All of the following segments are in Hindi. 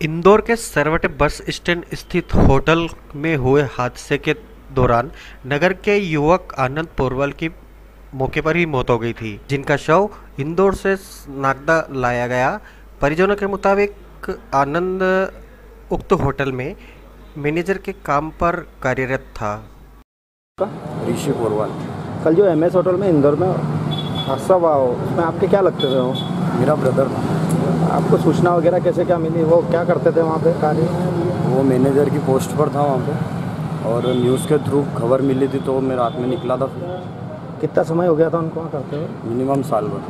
इंदौर के सरवटे बस स्टैंड स्थित होटल में हुए हादसे के दौरान नगर के युवक आनंद पोरवाल की मौके पर ही मौत हो गई थी, जिनका शव इंदौर से नागदा लाया गया। परिजनों के मुताबिक आनंद उक्त होटल में मैनेजर के काम पर कार्यरत था। ऋषि पोरवाल। कल जो एमएस होटल में इंदौर में हादसा हुआ हो, उसमें आपके क्या लगते थे? वो मेरा ब्रदर। आपको सूचना वगैरह कैसे क्या मिली? वो क्या करते थे वहाँ पे कार्य? वो मैनेजर की पोस्ट पर था वहाँ पे, और न्यूज़ के थ्रू खबर मिली थी तो मेरे हाथ में निकला था। कितना समय हो गया था उनको वहाँ करते हुए? मिनिमम साल भर।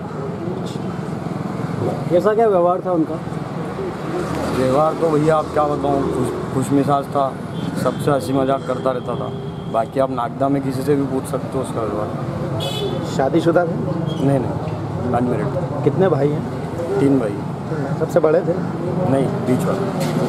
कैसा क्या व्यवहार था उनका? व्यवहार तो भैया आप क्या बताऊँ, खुश मिजाज था, सबसे हंसी मजाक करता रहता था। बाकी आप नागदा में किसी से भी पूछ सकते हो उसका व्यवहार। शादीशुदा थे? नहीं, अनमेरिड। कितने भाई हैं? 3 भाई। सबसे बड़े थे? नहीं, बीच वाला।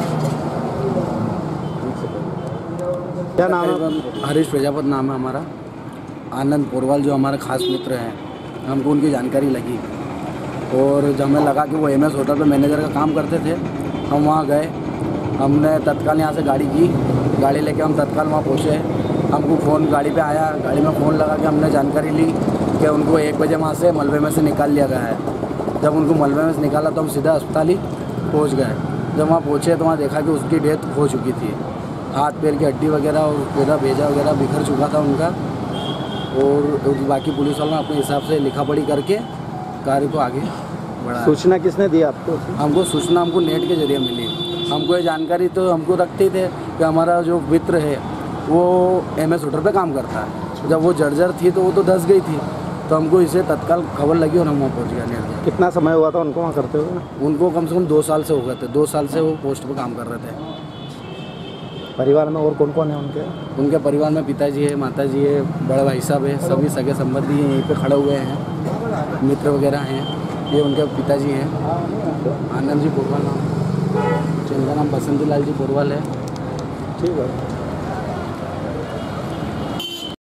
क्या नाम है? हरीश प्रजापति नाम है हमारा। आनंद पोरवाल जो हमारे खास मित्र हैं, हमको उनकी जानकारी लगी और जब हमें लगा कि वो एमएस होटल पे मैनेजर का काम करते थे, हम वहाँ गए। हमने तत्काल यहाँ से गाड़ी लेके हम तत्काल वहाँ पहुँचे। हमको फ़ोन गाड़ी पे आया, गाड़ी में फ़ोन लगा के हमने जानकारी ली कि उनको 1 बजे वहाँ से मलबे में से निकाल लिया गया है। जब उनको मलबे में से निकाला तो हम सीधा अस्पताल ही पहुँच गए। जब वहाँ पहुँचे तो वहाँ देखा कि उसकी डेथ हो चुकी थी। हाथ पैर की हड्डी वगैरह और पूरा भेजा वगैरह बिखर चुका था उनका, और बाकी पुलिस वालों ने अपने हिसाब से लिखा पढ़ी करके कार्य को आगे बढ़ाया। सूचना किसने दी आपको? हमको सूचना नेट के जरिए मिली। हमको ये जानकारी तो हमको रखते थे कि हमारा जो मित्र है वो एमएस होटल पे काम करता है। जब वो जर्जर थी तो वो तो धंस गई थी, तो हमको इसे तत्काल खबर लगी और हम वहाँ पहुँच गए। कितना समय हुआ था उनको वहाँ करते हुए? उनको कम से कम 2 साल से हो गए थे। 2 साल से वो पोस्ट पे काम कर रहे थे। परिवार में और कौन कौन है उनके? उनके परिवार में पिताजी है, माताजी है, बड़े भाई साहब है, सभी सगे संबंधी हैं, यहीं पे खड़े हुए हैं, मित्र वगैरह हैं। ये उनके पिताजी हैं, आनंद जी पोरवाल नाम, जिनका नाम बसंती लाल जी पोरवाल है। ठीक है।